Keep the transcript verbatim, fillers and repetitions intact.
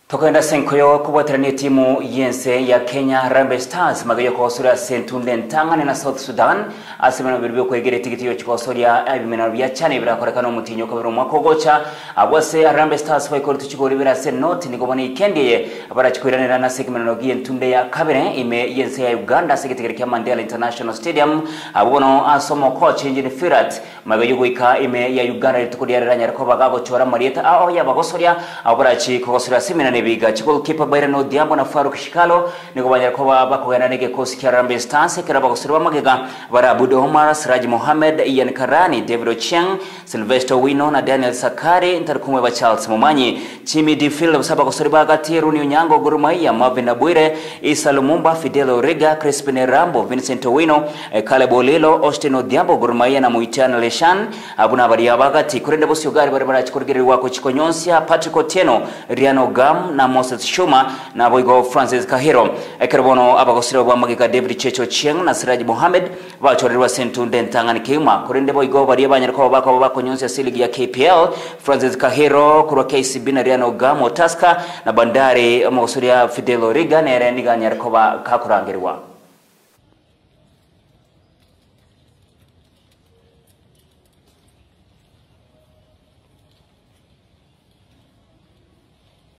Tokwenda senkoyo kubwatirania timu yense ya Kenya Harambee Stars magayo kosura sentunde ntangane na South Sudan asemana biribyo kwegere tigitiyo chikosoria abimena bya cyane birakorekana umutinyo kabiro mwakogocha abwase Harambee Stars bayikora tuchigori birase note nigobone ikendeye abarakikwiranira na segmenano giyentunde ya kabere ime yense ya Uganda segitegere kya Mandela International Stadium abubono asomo coach Engine Firat magayo goika ime ya Uganda litukodiaranya ko bagago chora marieta aho yabagosoria abarachi kogosura semena biga chiko kipa Bairano Diambo na Faruk Shikalo niko banyar ko bakogana nege kosi kya Harambee Stars kera bagosura magega bara Abudo Omar Siraj Mohamed Ian Karani David Ochieng Sylvester Wino na Daniel Sakari interkumwe ba Charles Momanyi Chimi Difil saba gosura bagati Runi Onyango Gurumaiya Marvin Abwire Isa Lumumba Fidel Orega Crispin Rambo Vincent Wino Caleb Olelo Austin Odiambo Gurumaiya na Muitiana Leshan abuna bari abagati kurende bosi ugari bari bara chikorgere wako chikonyonsia Patrick Otieno Riano Gam na Moses Shuma na boigo Francis Kahiro ekerbono abagosira bwa magika David Checho Chieng na Siraj Mohamed bachorirwa sentunde ntangani kima kurende boigo bari abanyarko bako bakonyonse siligi ya K P L Francis Kahiro kuro K C B na Riano Gamo Taska na Bandari amagosira Fidel Origa na Reniga nyarko ba kakurangirwa